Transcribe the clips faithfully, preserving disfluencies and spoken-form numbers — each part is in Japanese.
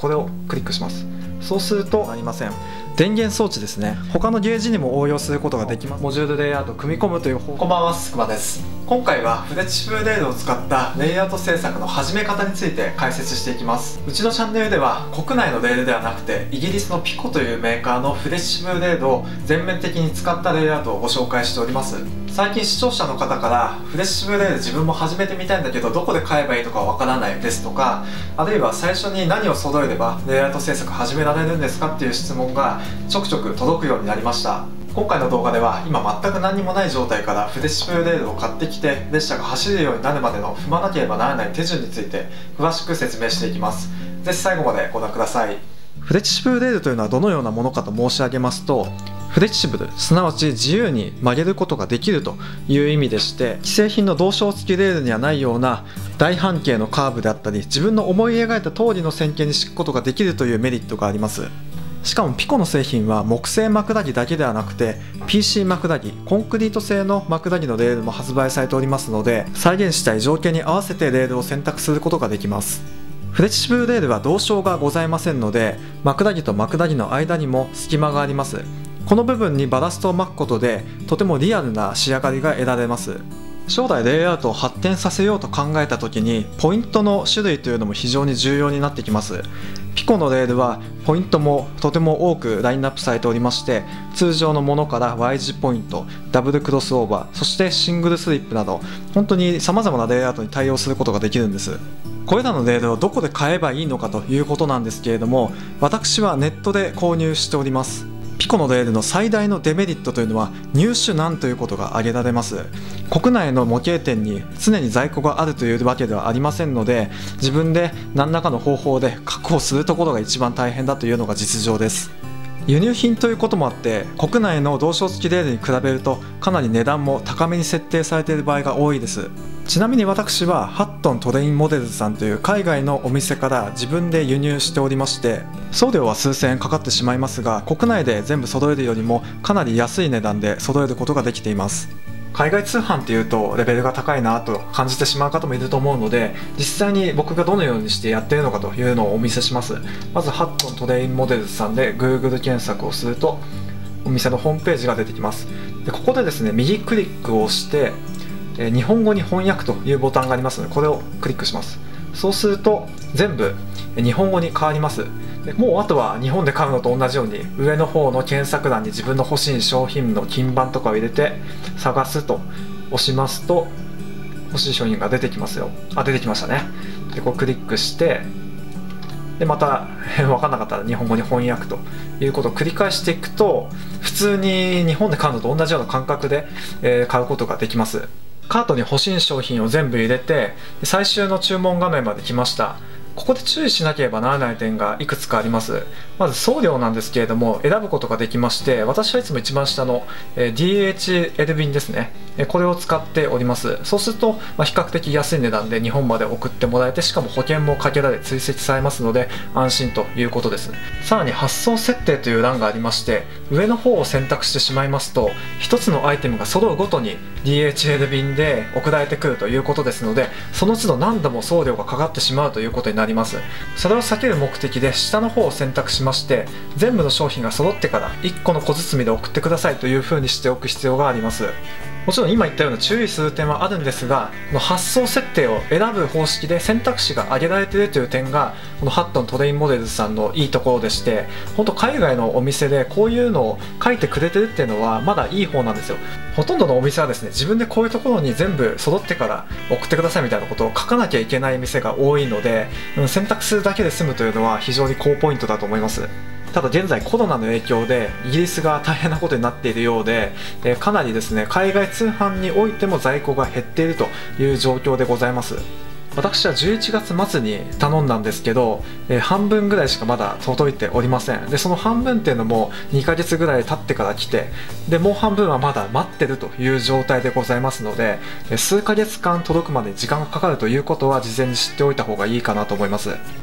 これをクリックします。そうするとありません。電源装置ですね。他のゲージにも応用することができます。モジュールレイアウトを組み込むという方法。こんばんは、すくまです。今回はフレキシブルレールを使ったレイアウト制作の始め方について解説していきます。うちのチャンネルでは国内のレールではなくてイギリスのピコというメーカーのフレキシブルレールを全面的に使ったレイアウトをご紹介しております。最近視聴者の方からフレキシブルレール自分も始めてみたいんだけどどこで買えばいいのかわからないですとか、あるいは最初に何を揃えればレイアウト制作始められるんですかっていう質問がちょくちょく届くようになりました。今回の動画では今全く何もない状態からフレキシブルレールを買ってきて列車が走るようになるまでの踏まなければならない手順について詳しく説明していきます。ぜひ最後までご覧ください。フレキシブルレールというのはどのようなものかと申し上げますと、フレキシブル、すなわち自由に曲げることができるという意味でして、既製品の同床付きレールにはないような大半径のカーブであったり自分の思い描いた通りの線形に敷くことができるというメリットがあります。しかもピコの製品は木製枕木だけではなくて ピーシー 枕木、コンクリート製の枕木のレールも発売されておりますので、再現したい条件に合わせてレールを選択することができます。フレキシブルレールは同床がございませんので、枕木と枕木の間にも隙間があります。この部分にバラストを巻くことでとてもリアルな仕上がりが得られます。将来レイアウトを発展させようと考えた時にポイントの種類というのも非常に重要になってきます。ピコのレールはポイントもとても多くラインナップされておりまして、通常のものから ワイ 字ポイント、ダブルクロスオーバー、そしてシングルスリップなど本当に様々なレイアウトに対応することができるんです。これらのレールをどこで買えばいいのかということなんですけれども、私はネットで購入しております。ピコのレールの最大のデメリットというのは入手難ということが挙げられます。国内の模型店に常に在庫があるというわけではありませんので、自分で何らかの方法で確保するところが一番大変だというのが実情です。輸入品ということもあって国内の同床付きレールに比べるとかなり値段も高めに設定されている場合が多いです。ちなみに私はハットントレインモデルズさんという海外のお店から自分で輸入しておりまして、送料は数千円かかってしまいますが国内で全部揃えるよりもかなり安い値段で揃えることができています。海外通販っていうとレベルが高いなと感じてしまう方もいると思うので、実際に僕がどのようにしてやっているのかというのをお見せします。まずハットントレインモデルズさんで Google 検索をするとお店のホームページが出てきます。でここでですね右クリックをして日本語に翻訳というボタンがありますのでこれをクリックします。そうすると全部日本語に変わります。でもうあとは日本で買うのと同じように上の方の検索欄に自分の欲しい商品の金版とかを入れて探すと押しますと欲しい商品が出てきますよ。あ、出てきましたね。でこうクリックしてでまた分かんなかったら日本語に翻訳ということを繰り返していくと普通に日本で買うのと同じような感覚で、えー、買うことができます。カートに欲しい商品を全部入れて最終の注文画面まで来ました。ここで注意しなければならない点がいくつかあります。まず送料なんですけれども選ぶことができまして、私はいつも一番下の ディーエイチエル 便ですね、これを使っております。そうすると、まあ、比較的安い値段で日本まで送ってもらえて、しかも保険もかけられ追跡されますので安心ということです。さらに発送設定という欄がありまして、上の方を選択してしまいますとひとつのアイテムが揃うごとに ディーエイチエル 便で送られてくるということですので、その都度何度も送料がかかってしまうということになります。それを避ける目的で下の方を選択しまして、全部の商品が揃ってからいっこの小包で送ってくださいというふうにしておく必要があります。もちろん今言ったような注意する点はあるんですが、この発送設定を選ぶ方式で選択肢が挙げられているという点がこのハットントレインモデルズさんのいいところでして、本当海外のお店でこういうのを書いてくれてるっていうのはまだいい方なんですよ。ほとんどのお店はですね自分でこういうところに全部揃ってから送ってくださいみたいなことを書かなきゃいけない店が多いので、選択するだけで済むというのは非常に高ポイントだと思います。ただ現在コロナの影響でイギリスが大変なことになっているようで、えー、かなりですね海外通販においても在庫が減っているという状況でございます。私はじゅういちがつ末に頼んだんですけど、えー、半分ぐらいしかまだ届いておりません。でその半分っていうのもにかげつぐらい経ってから来て、でもう半分はまだ待ってるという状態でございますので、えー、数ヶ月間届くまで時間がかかるということは事前に知っておいた方がいいかなと思います。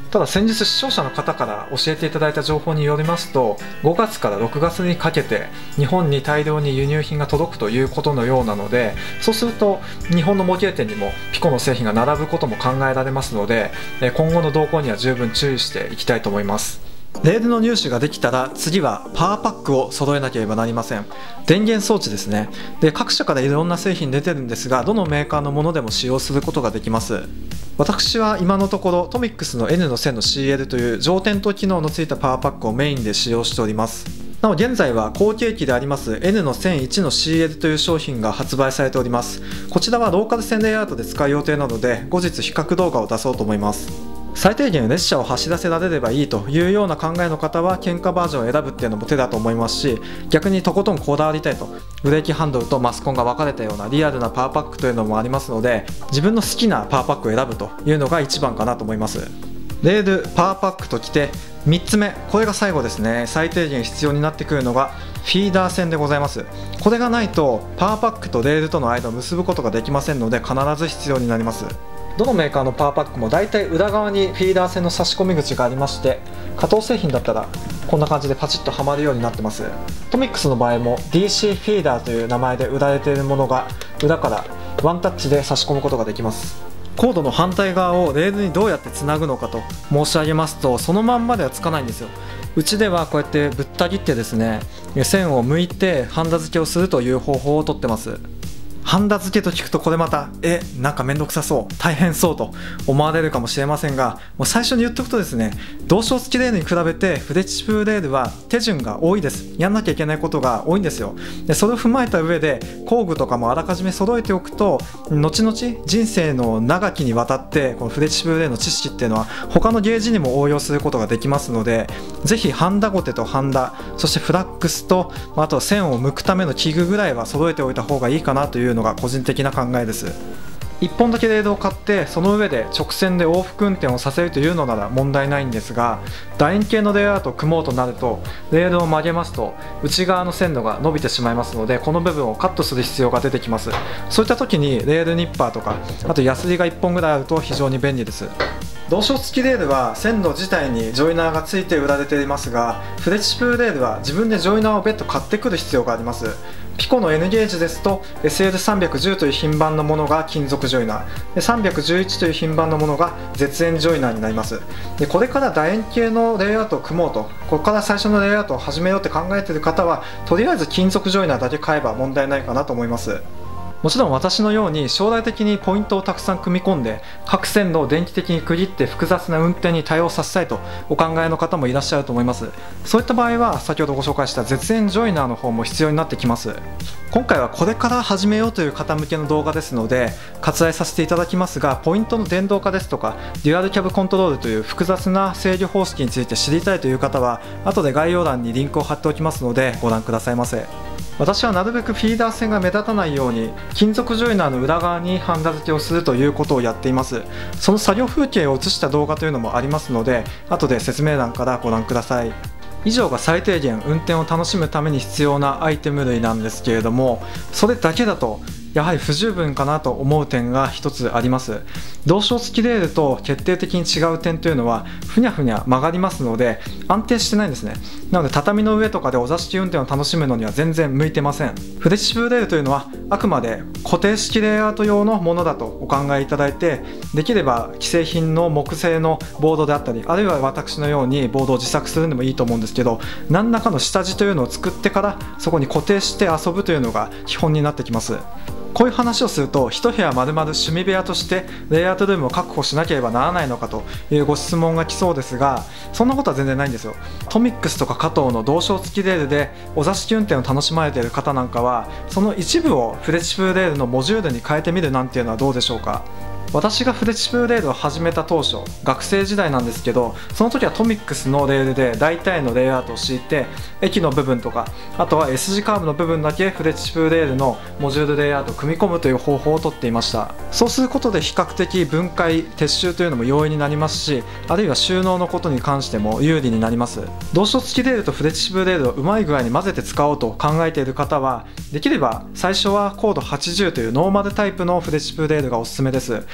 ただ先日視聴者の方から教えていただいた情報によりますと、ごがつからろくがつにかけて日本に大量に輸入品が届くということのようなので、そうすると日本の模型店にもピコの製品が並ぶことも考えられますので、今後の動向には十分注意していきたいと思います。レールの入手ができたら次はパワーパックを揃えなければなりません。電源装置ですね。で、各社からいろんな製品出てるんですが、どのメーカーのものでも使用することができます。私は今のところトミックスの エヌ のせんの シーエル という上点灯機能のついたパワーパックをメインで使用しております。なお現在は後継機であります エヌ のせんいちの シーエル という商品が発売されております。こちらはローカル線レイアウトで使う予定なので、後日比較動画を出そうと思います。最低限列車を走らせられればいいというような考えの方は喧嘩バージョンを選ぶっていうのも手だと思いますし、逆にとことんこだわりたいと、ブレーキハンドルとマスコンが分かれたようなリアルなパワーパックというのもありますので、自分の好きなパワーパックを選ぶというのが一番かなと思います。レール、パワーパックときてみっつめ、これが最後ですね。最低限必要になってくるのがフィーダー線でございます。これがないとパワーパックとレールとの間を結ぶことができませんので、必ず必要になります。どのメーカーのパワーパックもだいたい裏側にフィーダー線の差し込み口がありまして、加藤製品だったらこんな感じでパチッとはまるようになってます。トミックスの場合も ディーシー フィーダーという名前で売られているものが裏からワンタッチで差し込むことができます。コードの反対側をレールにどうやってつなぐのかと申し上げますと、そのまんまではつかないんですよ。うちではこうやってぶった切ってですね、線を向いてハンダ付けをするという方法をとってます。ハンダ付けと聞くとこれまたえなんかめんどくさそう、大変そうと思われるかもしれませんが、もう最初に言っておくとですね、同床付きレールに比べてフレキシブルレールは手順が多いです。やんなきゃいけないことが多いんですよ。でそれを踏まえた上で工具とかもあらかじめ揃えておくと、後々人生の長きにわたってこのフレキシブルレールの知識っていうのは他のゲージにも応用することができますので、ぜひハンダゴテとハンダ、そしてフラックスと、あとは線を向くための器具ぐらいは揃えておいた方がいいかなというのが個人的な考えです。いっぽんだけレールを買ってその上で直線で往復運転をさせるというのなら問題ないんですが、楕円形のレイアウトを組もうとなるとレールを曲げますと内側の線路が伸びてしまいますので、この部分をカットする必要が出てきます。そういった時にレールニッパーとか、あとヤスリがいっぽんぐらいあると非常に便利です。同床付きレールは線路自体にジョイナーがついて売られていますが、フレキシブルレールは自分でジョイナーを別途買ってくる必要があります。ピコの N ゲージですと エスエルさんびゃくじゅう という品番のものが金属ジョイナーで、さんびゃくじゅういちという品番のものが絶縁ジョイナーになります。でこれから楕円形のレイアウトを組もうと、ここから最初のレイアウトを始めようって考えている方は、とりあえず金属ジョイナーだけ買えば問題ないかなと思います。もちろん私のように将来的にポイントをたくさん組み込んで各線路を電気的に区切って複雑な運転に対応させたいとお考えの方もいらっしゃると思います。そういった場合は先ほどご紹介した絶縁ジョイナーの方も必要になってきます。今回はこれから始めようという方向けの動画ですので割愛させていただきますが、ポイントの電動化ですとかデュアルキャブコントロールという複雑な制御方式について知りたいという方は後で概要欄にリンクを貼っておきますのでご覧くださいませ。私はなるべくフィーダー線が目立たないように金属ジョイナーの裏側にハンダ付けをするということをやっています。その作業風景を映した動画というのもありますので後で説明欄からご覧ください。以上が最低限運転を楽しむために必要なアイテム類なんですけれども、それだけだとやはり不十分かなと思う点が一つあります。同床付きレールと決定的に違う点というのはふにゃふにゃ曲がりますので安定してないんですね。なので畳の上とかでお座敷運転を楽しむのには全然向いてません。フレキシブルレールというのはあくまで固定式レイアウト用のものだとお考えいただいて、できれば既製品の木製のボードであったり、あるいは私のようにボードを自作するのもいいと思うんですけど、何らかの下地というのを作ってからそこに固定して遊ぶというのが基本になってきます。こういう話をすると一部屋丸々趣味部屋としてレイアウトルームを確保しなければならないのかというご質問が来そうですが、そんなことは全然ないんですよ。トミックスとか加藤の同床付きレールでお座敷運転を楽しまれている方なんかはその一部をフレキシブルレールのモジュールに変えてみるなんていうのはどうでしょうか。私がフレキシブルレールを始めた当初、学生時代なんですけど、その時はトミックスのレールで大体のレイアウトを敷いて、駅の部分とかあとは S 字カーブの部分だけフレキシブルレールのモジュールレイアウトを組み込むという方法をとっていました。そうすることで比較的分解撤収というのも容易になりますし、あるいは収納のことに関しても有利になります。同床付きレールとフレキシブルレールをうまい具合に混ぜて使おうと考えている方は、できれば最初はコードはちじゅうというノーマルタイプのフレキシブルレールがおすすめです。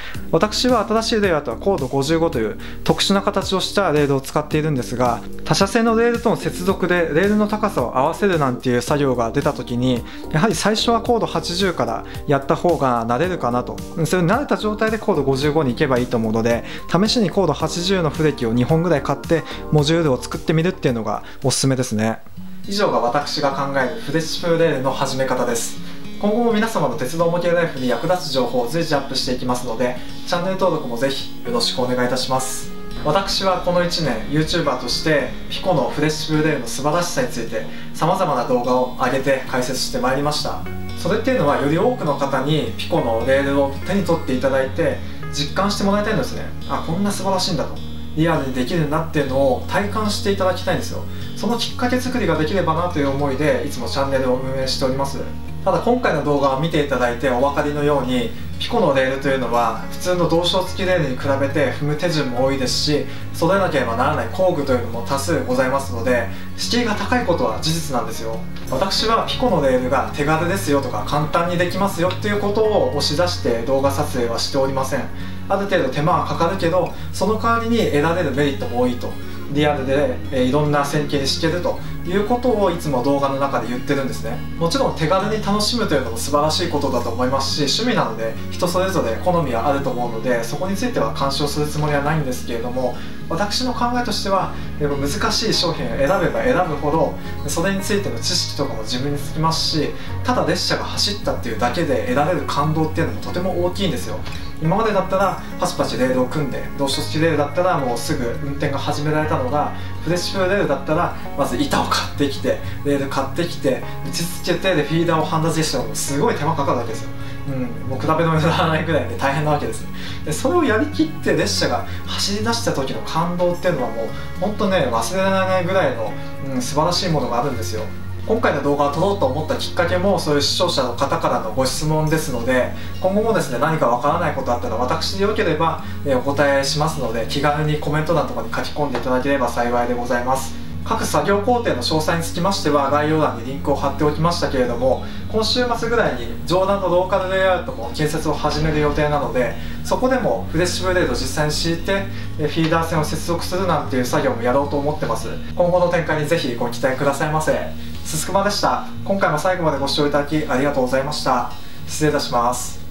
私は新しいレイアウトはコードごじゅうごという特殊な形をしたレールを使っているんですが、他社製のレールとの接続でレールの高さを合わせるなんていう作業が出た時に、やはり最初はコードはちじゅうからやった方が慣れるかなと。それに慣れた状態でコードごじゅうごに行けばいいと思うので、試しにコードはちじゅうのフレキをにほんぐらい買ってモジュールを作ってみるっていうのがおすすめですね。以上が私が考えるフレッシュ風レールの始め方です。今後も皆様の鉄道模型ライフに役立つ情報を随時アップしていきますので、チャンネル登録もぜひよろしくお願いいたします。私はこのいちねん YouTuber としてピコのフレッシュ風レールの素晴らしさについて様々な動画を上げて解説してまいりました。それっていうのはより多くの方にピコのレールを手に取っていただいて実感してもらいたいんですね。あ、こんな素晴らしいんだと、リアルにできるなっていうのを体感していただきたいんですよ。そのきっかけ作りができればなという思いでいつもチャンネルを運営しております。ただ今回の動画を見ていただいてお分かりのように、ピコのレールというのは普通の同床付きレールに比べて踏む手順も多いですし、揃えなければならない工具というのも多数ございますので、敷居が高いことは事実なんですよ。私はピコのレールが手軽ですよとか簡単にできますよっていうことを押し出して動画撮影はしておりません。ある程度手間はかかるけど、その代わりに得られるメリットも多いと。リアルで、えー、いろんな線形に敷けるということをいつも動画の中で言ってるんですね。もちろん手軽に楽しむというのも素晴らしいことだと思いますし、趣味なので人それぞれ好みはあると思うので、そこについては干渉するつもりはないんですけれども、私の考えとしてはやっぱ難しい商品を選べば選ぶほどそれについての知識とかも自分につきますし、ただ列車が走ったっていうだけで得られる感動っていうのもとても大きいんですよ。今までだったらパチパチレールを組んで、同床付きレールだったらもうすぐ運転が始められたのが、フレッシュ風レールだったらまず板を買ってきてレール買ってきて打ち付けて、でフィーダーをハンダ付けしてもすごい手間かかるわけですよ。うん、もう比べの目のならないぐらいで大変なわけです。でそれをやりきって列車が走り出した時の感動っていうのはもう本当ね、忘れられないぐらいの、うん、素晴らしいものがあるんですよ。今回の動画を撮ろうと思ったきっかけもそういう視聴者の方からのご質問ですので、今後もですね、何かわからないことあったら私でよければお答えしますので、気軽にコメント欄とかに書き込んでいただければ幸いでございます。各作業工程の詳細につきましては概要欄にリンクを貼っておきましたけれども、今週末ぐらいに上段のローカルレイアウトも建設を始める予定なので、そこでもフレッシュ風レールを実際に敷いてフィーダー線を接続するなんていう作業もやろうと思ってます。今後の展開にぜひご期待くださいませ。すすくまでした。今回も最後までご視聴いただきありがとうございました。失礼いたします。